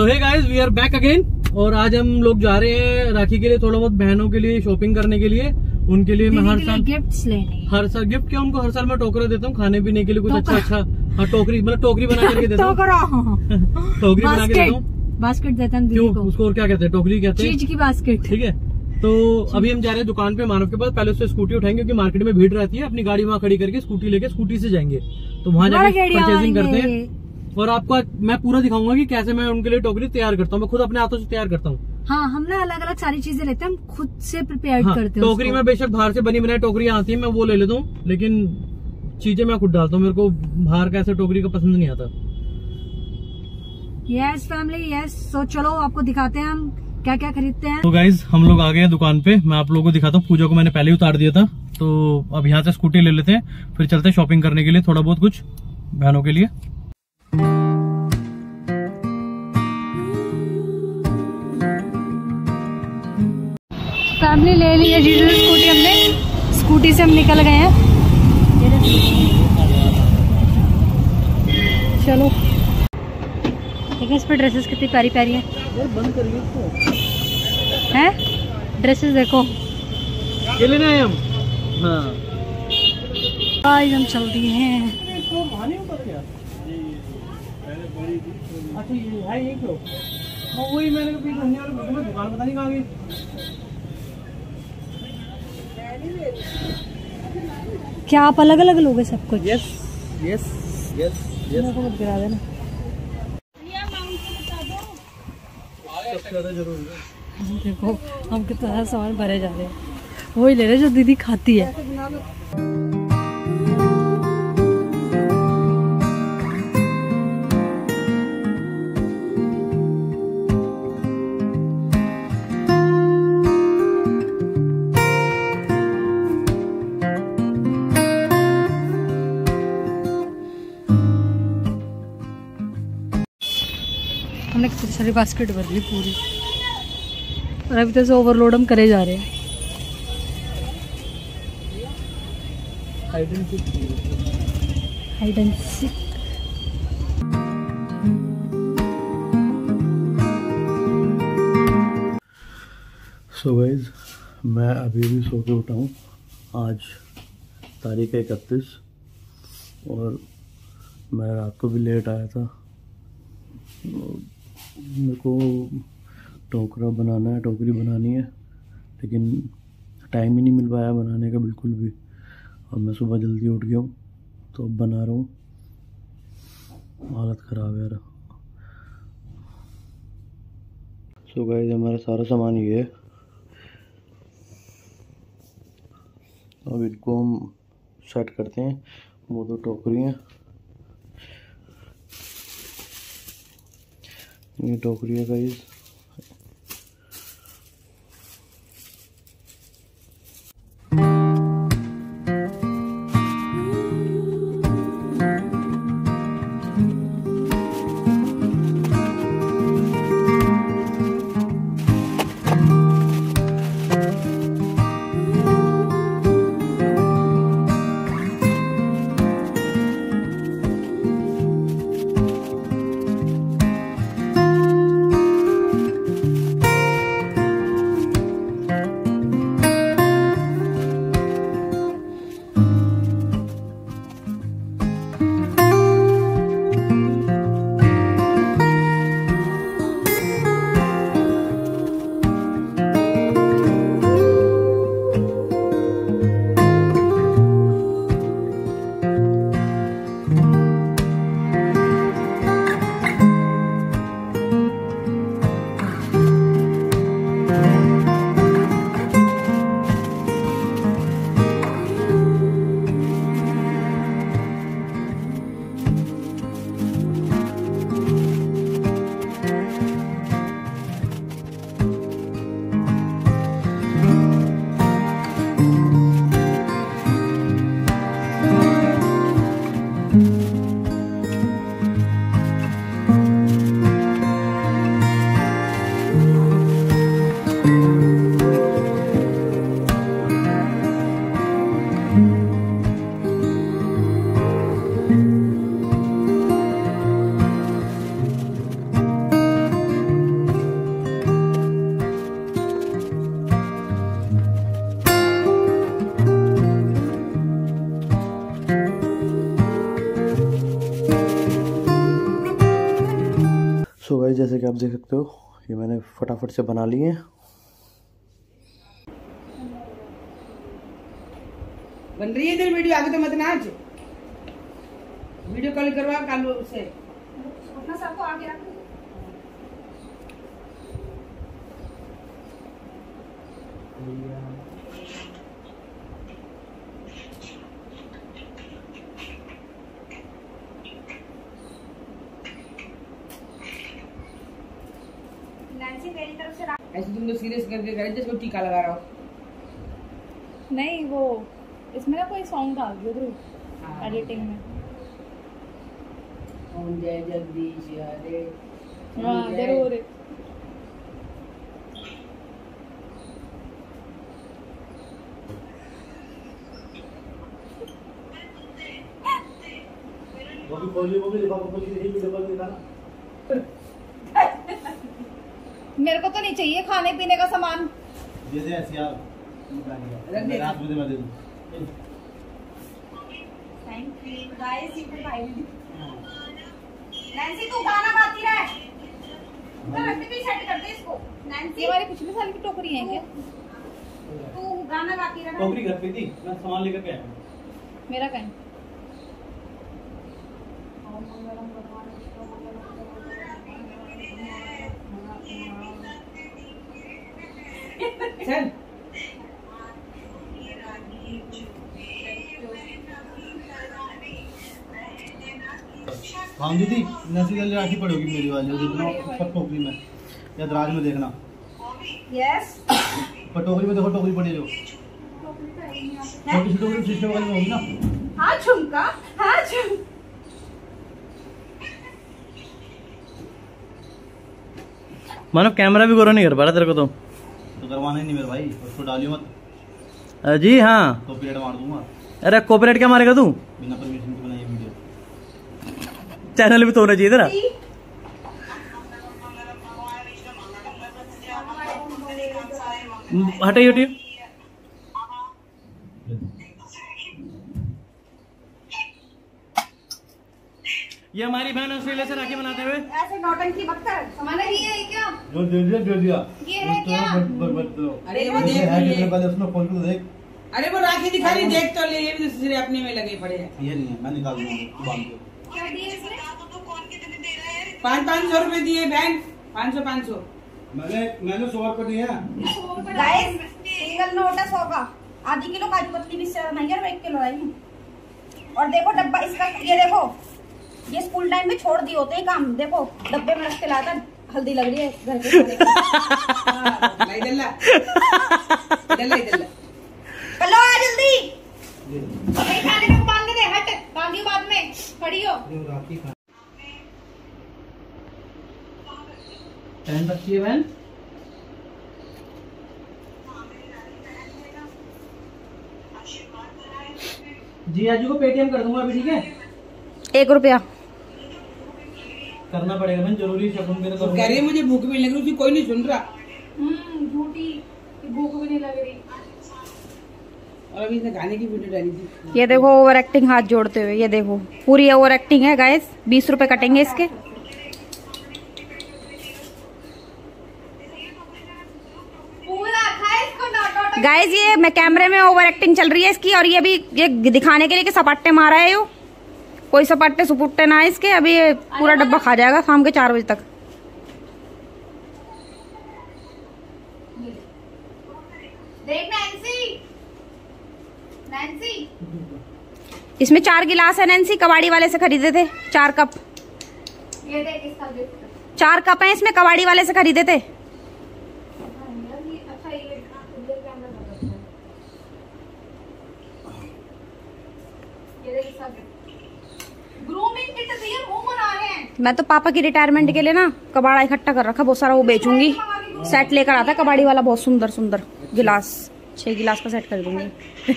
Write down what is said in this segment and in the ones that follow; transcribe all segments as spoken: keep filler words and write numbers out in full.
So hey guys, we are back again. और आज हम लोग जा रहे हैं राखी के लिए थोड़ा बहुत बहनों के लिए शॉपिंग करने के लिए। उनके लिए मैं हर साल गिफ्ट्स लेने हर साल गिफ्ट क्या उनको हर साल मैं टोकरा देता हूँ खाने पीने के लिए कुछ अच्छा अच्छा। हाँ, टोकरी मतलब टोकरी बना करके देता हूँ। टोकरी बना के देता हूँ, बास्केट देता हूँ। क्यों उसको और क्या कहते हैं, टोकरी कहते हैं, चीज की बास्केट। ठीक है। तो अभी हम जा रहे हैं दुकान पे मानव के पास। पहले उससे स्कूटी उठाएंगे क्योंकि मार्केट में भीड़ रहती है। अपनी गाड़ी वहाँ खड़ी करके स्कूटी लेके स्कूटी से जाएंगे, तो वहाँ जाके परचेजिंग करते हैं। और आपको मैं पूरा दिखाऊंगा कि कैसे मैं उनके लिए टोकरी तैयार करता हूँ। मैं खुद अपने हाथों से तैयार करता हूँ। हाँ, हम ना अलग अलग सारी चीजें लेते हैं, हम खुद से प्रिपेयर हाँ, करते हैं। टोकरी में बेशक बाहर से बनी बनाई टोकरी आती है, मैं वो ले लेता हूँ, लेकिन चीजें मैं खुद डालता हूँ। मेरे को बाहर का ऐसे टोकरी का पसंद नहीं आता। Yes family, yes. सो चलो आपको दिखाते हैं हम क्या क्या खरीदते हैं। तो गाइज हम लोग आ गए हैं दुकान पे। मैं आप लोगों को दिखाता हूँ। पूजा को मैंने पहले ही उतार दिया था, तो अब यहाँ से स्कूटी ले लेते हैं, फिर चलते हैं शॉपिंग करने के लिए थोड़ा बहुत कुछ बहनों के लिए। फैमिली ले ली है जी स्कूटी हमने। स्कूटी से हम निकल गए हैं। चलो देखिए इस पे ड्रेसेस कितनी प्यारी प्यारी है। बंद करिए इसको। हैं ड्रेसेस देखो, ये लेना है हम। हाँ आज हम चल दिए हैं। अच्छा ये है ये क्यों? वही मैंने दुकान पता नहीं कहाँ गई। क्या आप अलग अलग लोगे सब कुछ? Yes yes yes yes. मेरे को मत गिरा देना। सबसे ज्यादा जरूरी है। देखो हम कितना सारा सामान भरे जा रहे हैं। वही ले रहे जो दीदी खाती है। हमने कितनी सारी बास्केट भर ली पूरी, और अभी तो ओवरलोड हम करे जा रहे हैं। Hide and seek. So guys मैं अभी भी सो के उठा हूँ। आज तारीख है इकतीस और मैं रात को भी लेट आया था। मेरे को टोकरा बनाना है, टोकरी बनानी है, लेकिन टाइम ही नहीं मिल पाया बनाने का बिल्कुल भी। और मैं सुबह जल्दी उठ गया हूँ तो अब बना रहा हूँ। हालत ख़राब है यार। सो गाइस हमारा सारा सामान ये है। अब इनको हम सेट करते हैं। वो दो टोकरी हैं, ये टोकरी है गाइस। जैसे कि आप देख सकते हो ये मैंने फटाफट से बना लिए हैं। बन रही है तेरी वीडियो, आगे तो मत नाच, वीडियो कॉल करवा काल उससे अपना सबको आगे रख। ऐसे तुम तो सीरियस करके करे जिसको टीका लगा रहा हो। नहीं वो इसमें ना कोई सॉन्ग डाल दिया ध्रुव एडिटिंग में। ओम जय जगदीश हरे। हाँ जरूर। वो भी खोलिए, वो भी दिखा, वो भी यही वीडियो कॉल दिखाना। मेरे को तो नहीं चाहिए खाने पीने का सामान। जैसे ऐसे यार रख रात में मैं दे दूं। Thank you guys, you can buy me. Nancy तू गाना गाती रह, तो रखते भी सेट कर दे इसको। नैंसी हमारी पिछले साल की टोकरी है क्या? तू गाना गाती रह। टोकरी घर पे थी, मैं सामान लेकर के आया। मेरा कहीं चल हाँ दीदी, नसी वाली राखी पड़ेगी मेरी वाली, देखना ऊपर टोकरी में या दराज में देखना। यस पर टोकरी में देखो, टोकरी पड़ी जो छोटी सी टोकरी शीशे वाली में होगी ना। हाँ झुमका, हाँ झुम मानो कैमरा भी गोरा नहीं कर पा रहा तेरे को तो तो करवाना ही नहीं मेरे भाई, उसको डालियो मत। जी हाँ, तो पीरियड मार दूंगा। अरे कॉपीराइट क्या मारेगा तू? बिना परमिशन के बनाई वीडियो। चैनल भी तो होना चाहिए तेरा। हटाइए हटाइए। ये हमारी बहन ऑस्ट्रेलिया से राखी बनाते हुए ऐसे नौटंकी बककर हमारा ये है क्या? जो दे दिया दे दिया। ये है क्या? अरे वो ये देख है लिए। कितने पहले उसमें खोल के तो देख। अरे वो राखी दिखा रही, देख तो ले, ये भी दूसरे अपने में लगे पड़े हैं। ये नहीं है, मैं निकाल दूंगा, तू बांध दे। क्या दिए इसने? पाँच पाँच सौ रुपए दिए बहन, पाँच सौ पाँच सौ। मैंने मैंने सौ रुपये दिए हैं। गाइस सिंगल नोट है सौ का, आधी किलो काजू कतली भी से नहीं यार, एक किलो लाई हूँ। और देखो डब्बा इसका, ये देखो ये स्कूल टाइम में छोड़ दिए होते हैं काम, देखो डब्बे में रख के लाया था। हल्दी लग रही है घर के खाने की। इधल्ला इधल्ला इधल्ला चलो आ जल्दी, भाई खाने को बांध दे, हट बांधियो बाद में, खड़ी हो। पहन सकती है बहन। जी आजू को पेटीएम कर दूंगा अभी, ठीक है? एक रुपया करना पड़ेगा बहन, जरूरी शगुन के तो कह रही है मुझे भूख भी लग रही, कोई नहीं सुन रहा। हम्म झूठी, भूख भी नहीं लग रही। और अभी इसने गाने की वीडियो डाली थी। ये देखो ओवर एक्टिंग हाथ जोड़ते हुए, ये देखो पूरी ओवर एक्टिंग है गाइस। बीस रुपए कटेंगे इसके। गाइस ये मैं कैमरे में ओवर एक्टिंग चल रही है इसकी, और ये भी ये दिखाने के लिए कि सपाटे मारा है यो, कोई सपाटे सुपुट्टे ना इसके। अभी ये पूरा डब्बा खा जाएगा शाम के चार बजे तक। देख नैंसी, नैंसी इसमें चार गिलास है नैंसी, कबाड़ी वाले से खरीदे थे चार कप। ये देख इसका गिफ्ट, चार कप है इसमें, कबाड़ी वाले से खरीदे थे। मैं तो पापा की रिटायरमेंट के लिए ना कबाड़ा इकट्ठा कर रखा बहुत सारा, वो बेचूंगी। सेट लेकर आता कबाड़ी वाला, बहुत सुंदर सुंदर गिलास, छह गिलास का सेट कर दूंगी।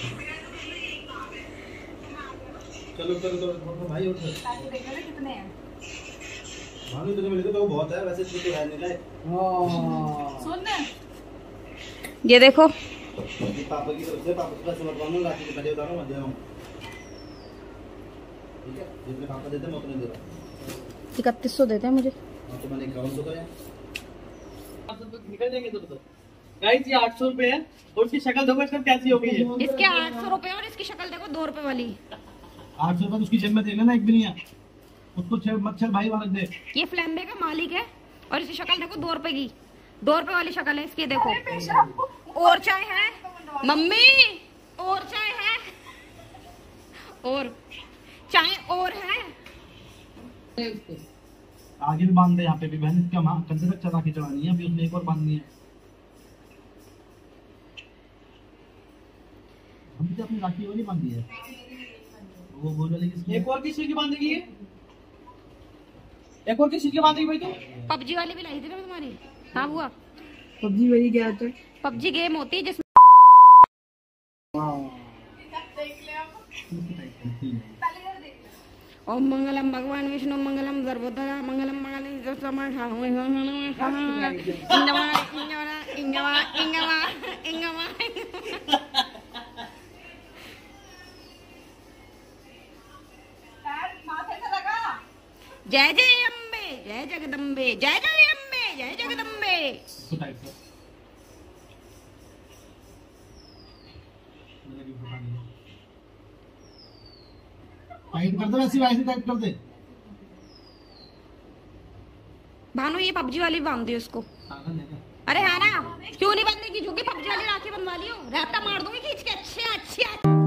चलो चलो चलो भाई उठ। कितने हैं? भाभी तुझे मिले तो बहुत है, वैसे तो है नहीं लाए। सुन ये देखो, पापा की तरफ से, पापा के पास बनवाऊंगा, राखी के पहले उतारूंगा, दे रहा हूं। ठीक है, जितने पापा देते हैं मैं उतने दे रहा हूं। इकतीस सौ देते हैं मुझे। तो मैंने इक्यावन सौ का निकल जाएंगे तो बताओ गाइस, ये आठ सौ रुपए है और उसकी शक्ल देखो इसका कैसी हो गई है। इसके आठ सौ रुपए और इसकी शक्ल देखो दो रुपए वाली। आठ सौ रुपए उसकी जेब में दे लेना एक भी नहीं है, उसको छह मच्छर भाई वाला दे। ये फ्लैम्बे का मालिक है और इसकी शक्ल देखो दो रुपए की, दो रुपए वाली शक्ल है इसकी देखो। और चाय है मम्मी, और चाय है, और चाय और है। आगे भी बांध दे यहाँ पे भी बहन, क्या माँ कंधे तक चला के चढ़ानी है, अभी उसने एक और बांधनी है। हम तो अपनी राखी वाली बांधी है, वो बोल वाली किसकी? एक और किस चीज की बांधेगी ये? एक और किस चीज की बांधेगी भाई तू? पबजी वाली भी लाई थी ना तुम्हारी। हाँ हुआ पबजी वाली क्या होता है? पबजी गेम होती है जिसमें ओम मंगलम भगवान विष्णु मंगलम सर्वोदरा मंगलम मंगलम समाधा इंगवा इंगवा इंगवा इंगवा जय जय अम्बे, जय जगदम्बे, जय जय अम्बे, जय जगदम्बे। टाइट कर दो, वैसी वैसी टाइट कर दे। भानु ये पबजी वाली बांध दी उसको। अरे हाँ ना, क्यों नहीं बंधने की? झुकी पबजी वाली राखी बनवा लियो, रहता मार दूंगी खींच के। अच्छे अच्छे